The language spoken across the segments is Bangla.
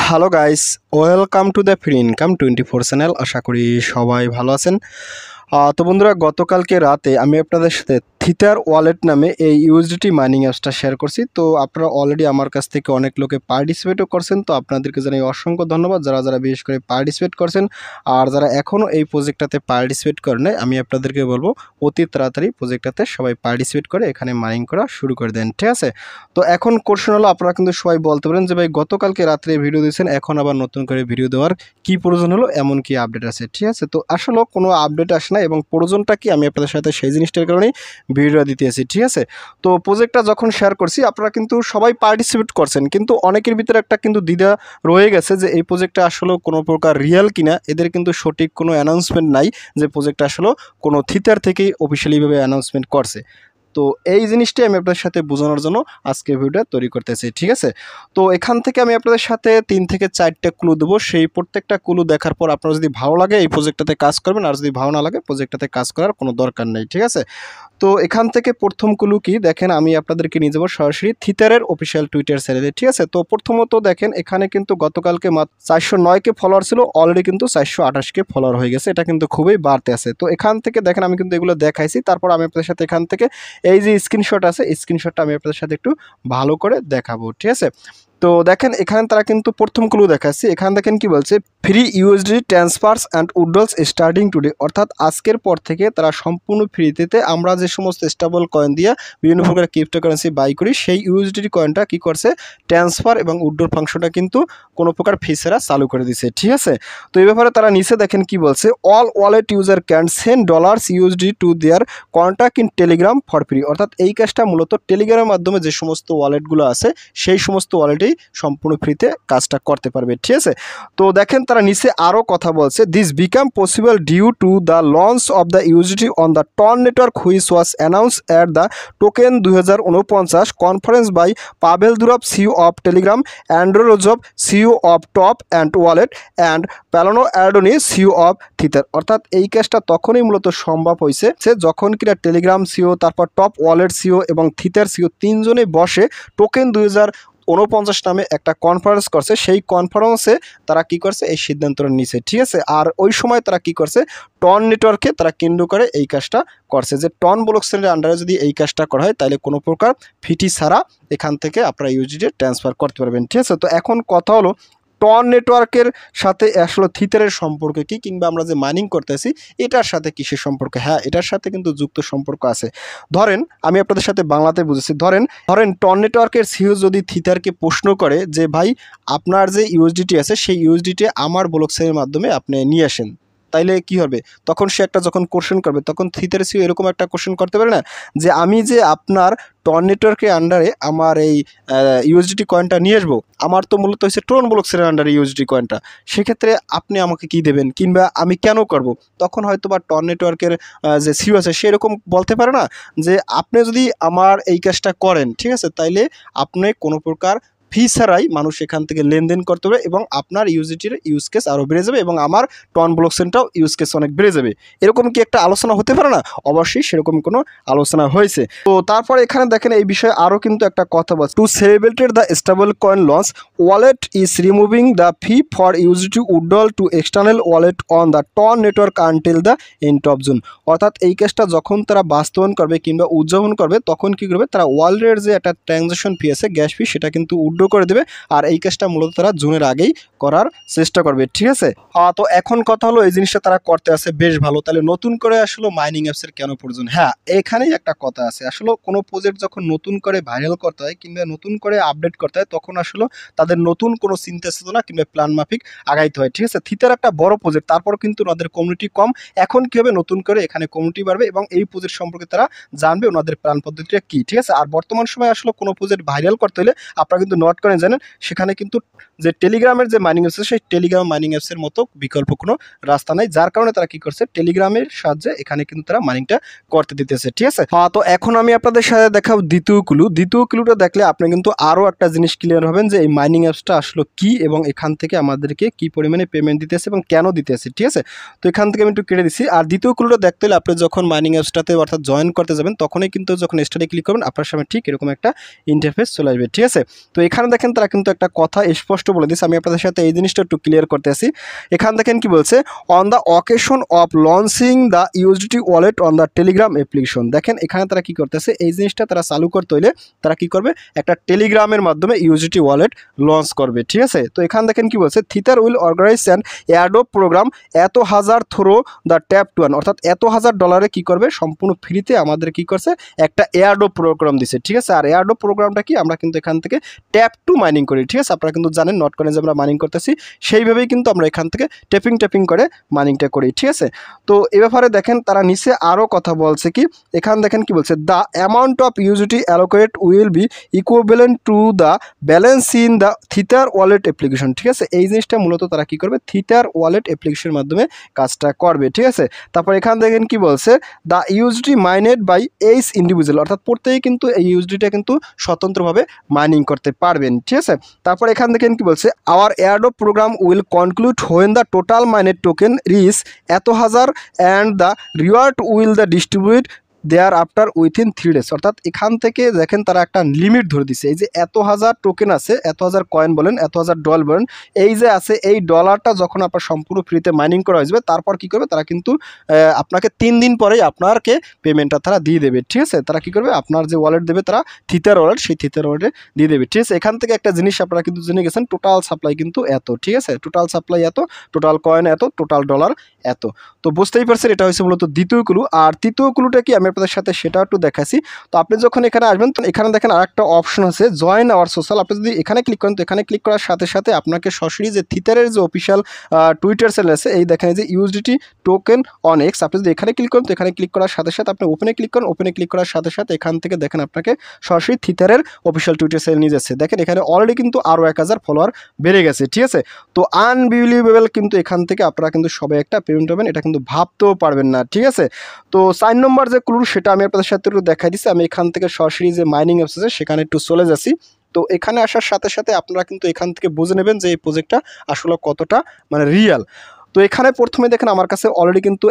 Hello guys, welcome to the free income 24 channel. আশা করি সবাই ভালো আছেন। তো বন্ধুরা, গতকালকে রাতে আমি আপনাদের সাথে থিটার ওয়ালেট নামে এই ইউএসডিটি মাইনিং অ্যাপসটা শেয়ার করছি। তো আপনারা অলরেডি আমার কাছ থেকে অনেক লোকে পার্টিসিপেটও করছেন। তো আপনাদেরকে জানাই অসংখ্য ধন্যবাদ যারা যারা বিশেষ করে পার্টিসিপেট করছেন। আর যারা এখনও এই প্রজেক্টটাতে পার্টিসিপেট করে নাই, আমি আপনাদেরকে বলবো অতি তাড়াতাড়ি প্রজেক্টটাতে সবাই পার্টিসিপেট করে এখানে মাইনিং করা শুরু করে দেন, ঠিক আছে? তো এখন কোশ্চেন হলো, আপনারা কিন্তু সবাই বলতে পারেন যে ভাই গতকালকে রাত্রে ভিডিও দিয়েছেন, এখন আবার নতুন করে ভিডিও দেওয়ার কি প্রয়োজন হলো, এমন কি আপডেট আছে, ঠিক আছে? তো আসলে কোনো আপডেট আসে না এবং প্রয়োজনটা কি আমি আপনাদের সাথে সেই জিনিসটার কারণেই ভিডিও দিতেছি, ঠিক আছে? তো প্রজেক্টটা যখন শেয়ার করছি আপনারা কিন্তু সবাই পার্টিসিপেট করছেন, কিন্তু অনেকের ভিতরে একটা কিন্তু দ্বিধা রয়ে গেছে যে এই প্রজেক্টটা আসলে কোনো প্রকার রিয়েল কিনা। এদের কিন্তু সঠিক কোনো অ্যানাউন্সমেন্ট নাই যে প্রজেক্টটা আসলে কোনো থিটার থেকেই অফিসিয়ালিভাবে অ্যানাউন্সমেন্ট করছে। তো এই জিনিসটাই আমি আপনাদের সাথে বোঝানোর জন্য আজকে ভিডিওটা তৈরি করতেছি, ঠিক আছে? তো এখান থেকে আমি আপনাদের সাথে 3 থেকে 4টা ক্লু দেবো। সেই প্রত্যেকটা ক্লু দেখার পর আপনার যদি ভালো লাগে এই প্রজেক্টটাতে কাজ করবেন, আর যদি ভালো না লাগে প্রজেক্টটাতে কাজ করার কোনো দরকার নেই, ঠিক আছে? তো এখান থেকে প্রথম ক্লু কি দেখেন, আমি আপনাদেরকে নিয়ে যাবো সরাসরি থিটারের অফিসিয়াল টুইটার চ্যানেলে, ঠিক আছে? তো প্রথমত দেখেন এখানে কিন্তু গতকালকে মাত্র 409কে ফলোয়ার ছিল, অলরেডি কিন্তু 428কে ফলোয়ার হয়ে গেছে। এটা কিন্তু খুবই বাড়তে আছে। তো এখান থেকে দেখেন আমি কিন্তু এগুলো দেখাইছি, তারপর আমি আপনাদের সাথে এখান থেকে এই যে স্ক্রিনশট আছে, স্ক্রিনশটটা আমি আপনাদের সাথে একটু ভালো করে দেখাবো, ঠিক আছে? তো দেখেন এখানে তারা কিন্তু প্রথম ক্লু দেখাচ্ছে। এখানে দেখেন কি বলছে, free USD transfers and withdrawals starting today, অর্থাৎ আজকের পর থেকে তারা সম্পূর্ণ ফ্রিতে আমরা যে সমস্ত স্টেবল কয়েন দিয়ে বিভিন্ন প্রকার ক্রিপ্টোকারেন্সি বাই করি, সেই ইউএসডি কয়েনটা কি করছে, ট্রান্সফার এবং উইথড্রল ফাংশনটা কিন্তু কোনো প্রকার ফি ছাড়া চালু করে দিছে, ঠিক আছে? তো এই ব্যাপারে তারা নিচে দেখেন কি বলছে, all wallet user can send dollars USD to their contact in Telegram for free, অর্থাৎ এই কাজটা মূলত টেলিগ্রামের মাধ্যমে যে সমস্ত ওয়ালেটগুলো আছে সেই সমস্ত ওয়ালেটেই সম্পূর্ণ ফ্রিতে কাজটা করতে পারবে, ঠিক আছে? তো দেখেন তারা নিচে আরও কথা বলছে, this become possible due to the launch of the UGT on the TON network which was announce at the token 2049 conference by Pavel Durov, CEO of Telegram, Andrew Rogozov, CEO of top and wallet, and Paolo Ardoino, CEO of Tether. অর্থাৎ এই কাজটা তখনই মূলত সম্ভব হয়েছে যখন কিনা টেলিগ্রাম সিইও, তারপর টপ ওয়ালেট সিইও এবং থিটার সিইও তিনজনে বসে টোকেন 2049 নামে একটা কনফারেন্স করছে। সেই কনফারেন্সে তারা কি করছে, এই সিদ্ধান্তটা নিছে, ঠিক আছে? আর ওই সময় তারা কি করছে, টন নেটওয়ার্কে তারা কেন্দ্র করে এই কাজটা করছে যে টন ব্লকচেনের আন্ডারে যদি এই কাজটা করা হয় তাহলে কোনো প্রকার ফিটি ছাড়া এখান থেকে আপনারা ইউজিডি ট্রান্সফার করতে পারবেন, ঠিক আছে? তো এখন কথা হলো, টন নেটওয়ার্কের সাথে আসলে থিটারের সম্পর্ক কি, কিংবা আমরা যে মাইনিং করতেছি এটার সাথে কিসের সম্পর্ক? হ্যাঁ, এটার সাথে কিন্তু যুক্ত সম্পর্ক আছে। ধরেন আমি আপনাদের সাথে বাংলাতে বুঝেছি, ধরেন টন নেটওয়ার্কের সিইও যদি থিটারকে প্রশ্ন করে যে ভাই আপনার যে ইউএসডিটি আছে সেই ইউএসডিটি আমার ব্লকচেনের মাধ্যমে আপনি নিয়ে আসেন, তাইলে কি হবে? তখন সে একটা যখন কোশ্চেন করবে তখন থিটার সিইও এরকম একটা কোশ্চেন করতে পারে না যে আমি যে আপনার টন নেটওয়ার্কের আন্ডারে আমার এই ইউএসডিটি কয়েনটা নিয়ে আসবো, আমার তো মূলত হচ্ছে ট্রন ব্লকচেনের আন্ডারে ইউএসডি কয়েনটা, সেক্ষেত্রে আপনি আমাকে কি দেবেন কিংবা আমি কেন করব? তখন হয়তো বা টন নেটওয়ার্কের যে সিইও আছে সেরকম বলতে পারে না যে আপনি যদি আমার এই কাজটা করেন, ঠিক আছে, তাইলে আপনি কোনো প্রকার ফি ছাড়াই মানুষ এখান থেকে লেনদেন করতে হবে এবং আপনার ইউজিটির ইউজ কেস আরও বেড়ে যাবে এবং আমার টন ব্লকচেনটাও ইউজ কেস অনেক বেড়ে যাবে। এরকম কি একটা আলোচনা হতে পারে না? অবশ্যই সেরকম কোনো আলোচনা হয়েছে। তো তারপর এখানে দেখেন এই বিষয়ে আরও কিন্তু একটা কথা বলছে, to celebrate the stable coin launch wallet is removing the fee for UGT withdrawal to external wallet on the TON network until the end of June. অর্থাৎ এই কেসটা যখন তারা বাস্তবায়ন করবে কিংবা উদযাপন করবে তখন কি করবে, তারা ওয়ালেটের যে একটা ট্রানজাকশন ফি আছে, গ্যাস ফি, সেটা কিন্তু করে দেবে। আর এই কাজটা মূলত তারা জুনের আগেই করার চেষ্টা করবে, ঠিক আছে? তো এখন কথা হলো, এই জিনিসটা তারা করতে আছে বেশ ভালো। তাহলে নতুন করে আসলে মাইনিং অ্যাপসের কেন প্রয়োজন? হ্যাঁ, এখানেই একটা কথা আছে। আসলে কোনো প্রজেক্ট যখন নতুন করে ভাইরাল করতে হয় কিংবা নতুন করে আপডেট করতে হয় তখন আসলে তাদের নতুন কোনো চিন্তা চেতনা কিংবা প্ল্যান মাফিক আগাইতে হয়, ঠিক আছে? থিটার একটা বড় প্রজেক্ট, তারপর কিন্তু ওনাদের কমিউনিটি কম। এখন কি হবে, নতুন করে এখানে কমিউনিটি বাড়বে এবং এই প্রজেক্ট সম্পর্কে তারা জানবে ওনাদের প্ল্যান পদ্ধতিটা কি, ঠিক আছে? আর বর্তমান সময় আসলে কোনো প্রজেক্ট ভাইরাল করতে হলে আপনারা কিন্তু নোট করে জানেন, সেখানে কিন্তু যে টেলিগ্রামের যে মাইনিং অ্যাপস সেই টেলিগ্রাম মাইনিং অ্যাপসের মতো বিকল্প কোনো রাস্তা নাই, যার কারণে তারা কি করছে, টেলিগ্রামের সাহায্যে এখানে কিন্তু তারা মাইনিংটা করতে দিতেছে, ঠিক আছে? তো এখন আমি আপনাদের সাথে দেখাবো দ্বিতীয় ক্লু। দ্বিতীয় ক্লুটা দেখলে আপনি কিন্তু আরও একটা জিনিস ক্লিয়ার হবেন যে এই মাইনিং অ্যাপসটা আসলে কি এবং এখান থেকে আমাদেরকে কি পরিমাণে পেমেন্ট দিতেছে এবং কেন দিতেছে, ঠিক আছে? তো এখান থেকে আমি একটু কেটে দিচ্ছি। আর দ্বিতীয় ক্লুটা দেখতে হলে আপনি যখন মাইনিং অ্যাপসটাতে অর্থাৎ জয়েন করতে যাবেন তখনই কিন্তু যখন স্টার্টে ক্লিক করবেন আপনার সামনে ঠিক এরকম একটা ইন্টারফেস চলে আসবে, ঠিক আছে? তো এখানে এখানে দেখেন তারা কিন্তু একটা কথা স্পষ্ট বলে দিচ্ছে, আমি আপনাদের সাথে এই জিনিসটা একটু ক্লিয়ার করতে আসি। এখানে দেখেন কি বলছে, on the occasion of launching the USDT wallet on the Telegram application. দেখেন এখানে তারা কি করতেছে, এই জিনিসটা তারা চালু করতে হইলে তারা কি করবে, একটা টেলিগ্রামের মাধ্যমে ইউএসডিটি ওয়ালেট লঞ্চ করবে, ঠিক আছে। তো এখানে দেখেন কি বলছে, Tether will organize and airdrop program এত হাজার through the tap to earn, অর্থাৎ এত হাজার ডলারে কি করবে, সম্পূর্ণ ফ্রিতে আমাদের কি করছে, একটা এয়ারড্রপ প্রোগ্রাম দিছে, ঠিক আছে। আর এয়ারড্রপ প্রোগ্রামটা কি, আমরা কিন্তু এখান থেকে ট্যাপ টু মাইনিং করি, ঠিক আছে। আপনারা কিন্তু জানেন নট কয়েনে যে আমরা মাইনিং করতেছি সেইভাবেই কিন্তু আমরা এখান থেকে ট্যাপিং করে মাইনিংটা করি, ঠিক আছে। তো এ ব্যাপারে দেখেন তারা নিচে আরও কথা বলছে কি, এখানে দেখেন কি বলছে, the amount of USDT allocate will be equivalent to the balance in the Tether wallet application, ঠিক আছে। এই জিনিসটা মূলত তারা কি করবে, থিটার ওয়ালেট অ্যাপ্লিকেশনের মাধ্যমে কাজটা করবে, ঠিক আছে। তারপর এখানে দেখেন কি বলছে, the USD mined by each individual, অর্থাৎ প্রত্যেকেই কিন্তু এই ইউএসডিটা কিন্তু স্বতন্ত্রভাবে মাইনিং করতে পারবেন, ঠিক আছে। তারপর এখানে দেখেন কি বলছে, our airdrop program will conclude when the total mined token reach এত হাজার and the reward will the distribute thereafter within 3 days, অর্থাৎ এখান থেকে দেখেন তারা একটা লিমিট ধরে দিছে, এই যে এত হাজার টোকেন আছে, এত হাজার কয়েন বলেন, এত হাজার ডলার বলেন, এই যে আছে এই ডলারটা যখন আপনার সম্পূর্ণ ফ্রিতে মাইনিং করা হয়ে যাবে, তারপর কি করবে তারা কিন্তু আপনাকে 3 দিন পরেই আপনাকে পেমেন্টটা তারা দিয়ে দেবে, ঠিক আছে। তারা কি করবে, আপনার যে ওয়ালেট দেবে তারা থিটার ওয়ালেট, সেই থিটার ওয়ালেটে দিয়ে দেবে, ঠিক আছে। এখান থেকে একটা জিনিস আপনারা কিন্তু জেনে গেছেন, টোটাল সাপ্লাই কিন্তু এত, ঠিক আছে, টোটাল সাপ্লাই এত, টোটাল কয়েন এত, টোটাল ডলার এত। তো বুঝতেই পারছেন এটা হচ্ছে মূলত দ্বিতীয় ক্লু। আর তৃতীয় ক্লুটা কি আমি আপনাদের সাথে সেটা একটু দেখাচ্ছি। তো আপনি যখন এখানে আসবেন, তো এখানে দেখেন আরেকটা অপশন আছে, জয়েন আওয়ার সোশ্যাল। আপনি যদি এখানে ক্লিক করেন, তো এখানে ক্লিক করার সাথে সাথে আপনাকে সরাসরি যে থিটারের যে অফিসিয়াল টুইটার চ্যানেল আছে, এই দেখেন যে ইউএসডিটি টোকেন অন এক্স, আপনি যদি এখানে ক্লিক করেন, তো এখানে ক্লিক করার সাথে সাথে আপনি ওপেনে ক্লিক করেন, ওপেনে ক্লিক করার সাথে সাথে এখান থেকে দেখেন আপনাকে সরাসরি থিটারের অফিসিয়াল টুইটার চ্যানেল নিয়ে যাচ্ছে। দেখেন এখানে অলরেডি কিন্তু আরও 1000 ফলোয়ার বেড়ে গেছে, ঠিক আছে। তো আনবিলিভেবল কিন্তু এখান থেকে আপনারা কিন্তু সবাই একটা পেমেন্ট পাবেন, এটা কিন্তু ভাবতেও পারবেন না, ঠিক আছে। তো 4 নম্বর যে ক্লু সেটা আমি আপনাদের সাথে একটু দেখাই দিচ্ছি। আমি এখান থেকে সরাসরি যে মাইনিং অ্যাপস আছে সেখানে একটু চলে যাচ্ছি। তো এখানে আসার সাথে সাথে আপনারা কিন্তু এখান থেকে বুঝে নেবেন যে এই প্রজেক্টটা আসলে কতটা মানে রিয়েল। তো এখানে প্রথমে দেখেন আমার কাছে অলরেডি কিন্তু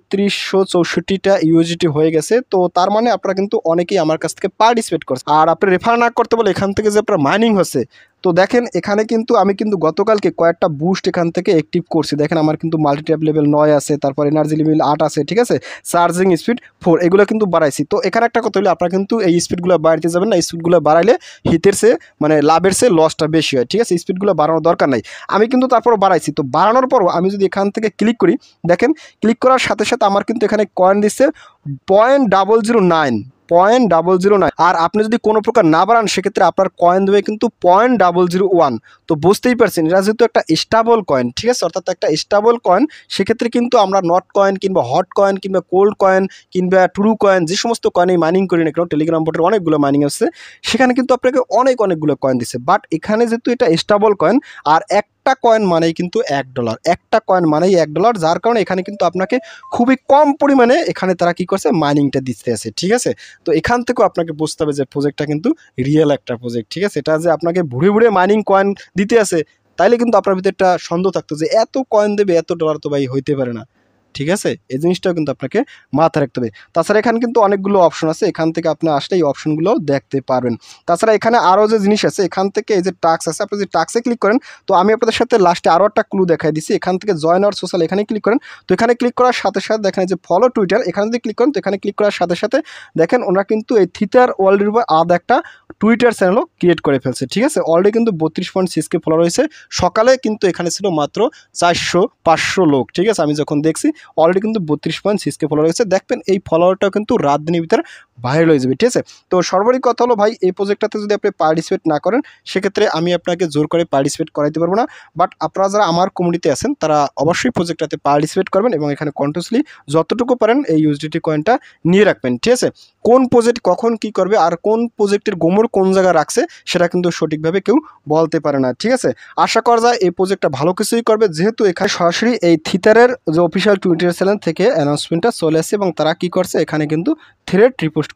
3164টা ইউএসডিটি হয়ে গেছে। তো তার মানে আপনারা কিন্তু অনেকেই আমার কাছ থেকে পার্টিসিপেট করছে। আর আপনি রেফার না করতে বলে এখান থেকে যে আপনার মাইনিং হচ্ছে, তো দেখেন এখানে কিন্তু আমি কিন্তু গতকালকে কয়েকটা বুস্ট এখান থেকে অ্যাক্টিভ করছি। দেখেন আমার কিন্তু মাল্টিট্যাপ লেভেল 9 আছে, তারপর এনার্জি লেভেল 8 আছে, ঠিক আছে, চার্জিং স্পিড 4, এগুলো কিন্তু বাড়াইছি। তো এখানে একটা কথা হলো, আপনারা কিন্তু এই স্পিডগুলো বাড়াইতে যাবেন না, স্পিডগুলো বাড়াইলে হিতের সে মানে লাভের সে লসটা বেশি হয়, ঠিক আছে। স্পিডগুলো বাড়ানোর দরকার নাই, আমি কিন্তু তারপরও বাড়াইছি। তো বাড়ানোর পরও আমি যদি এখান থেকে ক্লিক করি, দেখেন ক্লিক করার সাথে সাথে আমার কিন্তু এখানে কয়েন দিচ্ছে 0.009। আর আপনি যদি কোনো প্রকার না বাড়ান, সেক্ষেত্রে আপনার কয়েন দেবে কিন্তু 0.001। তো বুঝতেই পারছেন এটা যেহেতু একটা স্টেবল কয়েন, ঠিক আছে, অর্থাৎ একটা স্টেবল কয়েন, সেক্ষেত্রে কিন্তু আমরা নট কয়েন কিংবা হট কয়েন কিংবা কোল্ড কয়েন কিংবা ট্রু কয়েন, যে সমস্ত কয়েনে মাইনিং করি না কেন, টেলিগ্রাম বোটের অনেকগুলো মাইনিং আছে, সেখানে কিন্তু আপনাকে অনেকগুলো কয়েন দিচ্ছে। বাট এখানে যেহেতু এটা স্টেবল কয়েন, আর একটা কয়েন মানেই কিন্তু $1, একটা কয়েন মানেই $1, যার কারণে এখানে কিন্তু আপনাকে খুবই কম পরিমাণে এখানে তারা কি করছে, মাইনিংটা দিতে আছে, ঠিক আছে। তো এখান থেকেও আপনাকে বুঝতে হবে যে প্রজেক্টটা কিন্তু রিয়েল একটা প্রজেক্ট, ঠিক আছে। এটা যে আপনাকে ভুড়ে মাইনিং কয়েন দিতে আছে, তাইলে কিন্তু আপনার ভিতরে একটা সন্দেহ থাকতো যে এত কয়েন দেবে, এত ডলার তো ভাই হইতে পারে না, ঠিক আছে। এই জিনিসটাও কিন্তু আপনাকে মাথায় রাখতে হবে। তাছাড়া এখানে কিন্তু অনেকগুলো অপশন আছে, এখান থেকে আপনি আসলে এই অপশনগুলো দেখতে পারবেন। তাছাড়া এখানে আরও যে জিনিস আছে, এখান থেকে এই যে টাস্ক আছে, আপনি যদি টাস্কে ক্লিক করেন, তো আমি আপনাদের সাথে লাস্টে আরও একটা ক্লু দেখাই দিচ্ছি। এখান থেকে জয়েন আওয়ার সোশ্যাল, এখানে ক্লিক করেন। তো এখানে ক্লিক করার সাথে সাথে দেখেন যে ফলো টুইটার, এখানে যদি ক্লিক করেন, তো এখানে ক্লিক করার সাথে সাথে দেখেন ওনারা কিন্তু এই থিটার ওয়ার্ল্ডের উপর আলাদা একটা টুইটার চ্যানেলও ক্রিয়েট করে ফেলছে, ঠিক আছে। অলরেডি কিন্তু 32.6K ফলো রয়েছে। সকালে কিন্তু এখানে ছিল মাত্র 400-500 লোক, ঠিক আছে। আমি যখন দেখছি অলরেডি কিন্তু 32.6K ফলোয়ার রয়েছে। দেখবেন এই ফলোয়ারটাও কিন্তু রাত দিনের ভিতরে ভাইরাল হয়ে যাবে, ঠিক আছে। তো সর্বোপরি কথা হলো ভাই, এই প্রজেক্টটাতে যদি আপনি পার্টিসিপেট না করেন, সেক্ষেত্রে আমি আপনাকে জোর করে পার্টিসিপেট করাইতে পারবো না। বাট আপনারা যারা আমার কমিউনিটিতে আছেন, তারা অবশ্যই প্রজেক্টটাতে পার্টিসিপেট করবেন এবং এখানে কন্টিনিউসলি যতটুকু পারেন এই ইউএসডিটি কয়েনটা নিয়ে রাখবেন, ঠিক আছে। কোন প্রজেক্ট কখন কি করবে আর কোন প্রজেক্টের গোমর কোন জায়গায় রাখছে, সেটা কিন্তু সঠিকভাবে কেউ বলতে পারে না, ঠিক আছে। আশা করা যায় এই প্রজেক্টটা ভালো কিছুই করবে, যেহেতু এখানে সরাসরি এই থিটারের যে অফিসিয়াল টুইটার চ্যানেল থেকে অ্যানাউন্সমেন্টটা চলে আসছে এবং তারা কি করছে, এখানে কিন্তু থ্রেড রিপোস্ট করে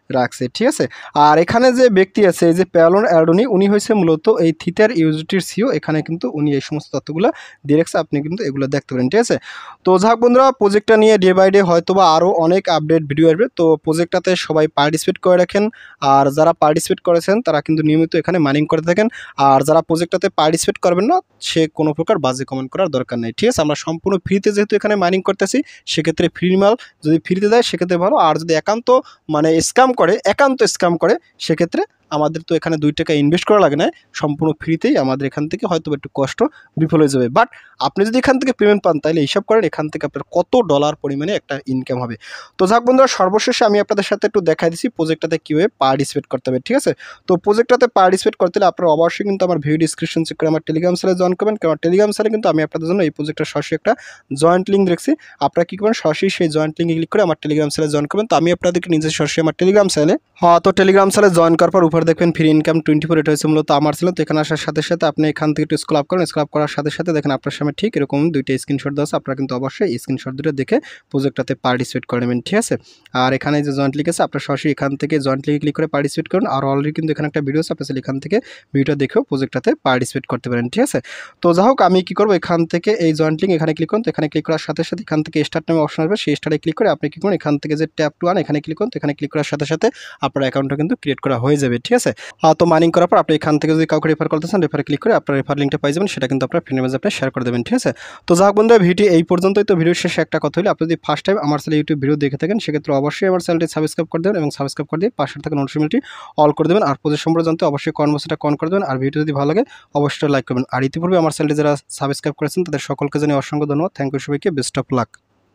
রাখছে, ঠিক আছে। আর এখানে যে ব্যক্তি আছে এই যে প্যালোন অ্যাডনি, উনি হয়েছে মূলত এই থিতার ইউজিটির সিও। এখানে কিন্তু উনি এই সমস্ত তথ্যগুলো দিয়ে রাখছে, আপনি কিন্তু এগুলো দেখতে পারেন, ঠিক আছে। তো যাক বন্ধুরা, প্রজেক্টটা নিয়ে ডে বাই ডে হয়তোবা আরও অনেক আপডেট ভিডিও আসবে। তো প্রজেক্টটাতে সবাই পার্টিসিপেট করে রাখেন, আর যারা পার্টিসিপেট করেছেন তারা কিন্তু নিয়মিত এখানে মাইনিং করে থাকেন। আর যারা প্রজেক্টটাতে পার্টিসিপেট করবেন না, সে কোনো প্রকার বাজে কমেন্ট করার দরকার নেই, ঠিক আছে। আমরা সম্পূর্ণ ফ্রিতে যেহেতু এখানে মাইনিং করতেছি, সেক্ষেত্রে ফ্রি মাল যদি ফ্রিতে দেয় সেক্ষেত্রে ভালো। আর যদি একান্ত মানে স্ক্যাম করে সেক্ষেত্রে আমাদের তো এখানে 2 টাকা ইনভেস্ট করা লাগে না, সম্পূর্ণ ফ্রিতেই আমাদের এখান থেকে হয়তো একটু কষ্ট বিফল হয়ে যাবে। বাট আপনি যদি এখান থেকে পেমেন্ট পান তাহলে হিসাব করেন এখান থেকে আপনার কত ডলার পরিমাণে একটা ইনকাম হবে। তো যাক বন্ধুরা, সর্বশেষে আমি আপনাদের সাথে একটু দেখাই দিচ্ছি প্রজেক্টটাতে কীভাবে পার্টিসিপেট করতে হবে, ঠিক আছে। তো প্রজেক্টটাতে পার্টিসিপেট করতে হলে আপনারা অবশ্যই কিন্তু আমার ভিডিও ডিসক্রিপশন চেক করে আমার টেলিগ্রাম চ্যানেলে জয়েন করবেন, কারণ টেলিগ্রাম চ্যানেলে কিন্তু আমি আপনাদের জন্য এই প্রজেক্টের সরাসরি একটা জয়েন্ট লিঙ্ক দেখছি। আপনারা কী করবেন, সরাসরি সেই জয়েন্ট লিঙ্কে ক্লিক করে আমার টেলিগ্রাম চ্যানেলে জয়েন করবেন। তো আমি আপনাদেরকে নিজে সরাসরি আমার টেলিগ্রাম চ্যানেলে তো টেলিগ্রাম চ্যানেলে জয়েন করার পর উপরে দেখবেন ফ্রি ইনকাম 24, এটা হচ্ছে মূলত আমার চ্যানেল। তো এখানে আসার সাথে সাথে আপনি এখান থেকে একটু স্ক্রল করেন, স্ক্রল করার সাথে সাথে দেখেন আপনার সামনে ঠিক এরকম 2টা স্ক্রিনশট দেওয়া আছে। আপনারা কিন্তু অবশ্যই এই স্ক্রিনশট দুটো দেখে প্রজেক্টটাতে পার্টিসিপেট করে নেবেন, ঠিক আছে। আর এখানে যে জয়েন্ট লিঙ্ক আছে, আপনারা সরাসরি এখান থেকে জয়েন্ট লিঙ্কে ক্লিক করে পার্টিসিপেট করুন। আর অলরেডি কিন্তু এখানে একটা ভিডিও আছে, আপনি এখান থেকে ভিডিওটা দেখেও প্রজেক্টটাতে পার্টিসিপেট করতে পারেন, ঠিক আছে। তো যাই হোক, আমি কি করবো, এখান থেকে এই জয়েন্ট লিঙ্ক এখানে ক্লিক করুন। তো এখানে ক্লিক করার সাথে সাথে এখান থেকে স্টার্ট নামে অপশন আসবে, সেই স্টার্টে ক্লিক করে আপনি কি করুন, এখান থেকে যে ট্যাপ টু আন এখানে ক্লিক করুন। তো এখানে ক্লিক করার সাথে সাথে আপনার অ্যাকাউন্টটা কিন্তু ক্রিয়েট করা হয়ে যাবে, ঠিক আছে। তো মাইনিং করার পর আপনি এখান থেকে যদি কাউকে রেফার করতেছেন, রেফারে ক্লিক করে আপনার রেফার লিঙ্কটা পাই যাবেন, সেটা কিন্তু আপনার ফ্রেন্ডের মাঝে আপনি শেয়ার করে দেবেন, ঠিক আছে। তো যাক বন্ধুরা, ভিডিও এই পর্যন্তই। তো ভিডিওর শেষে একটা কথা হলো, আপনি যদি ফার্স্ট টাইম আমার চ্যানেলে ইউটিউব ভিডিও দেখে থাকেন সেক্ষেত্রে অবশ্যই আমার চ্যানেলটি সাবস্ক্রাইব করে দেবেন এবং সাবস্ক্রাইব করে দিয়ে পাশে থাকা নোটিফিকেশনটি অল করে দেবেন। আর প্রজেক্ট সম্পর্কে জানতে অবশ্যই কনভার্সেটা কন করে দেবেন। আর ভিডিও যদি ভালো লাগে অবশ্যই লাইক করবেন। আর ইতিপূর্বে আমার চ্যানেলটি যারা সাবস্ক্রাইব করেছেন তাদের সকলকে জানিয়ে অসংখ্য ধন্যবাদ। থ্যাংক ইউ সবাইকে, বেস্ট অফ লাক।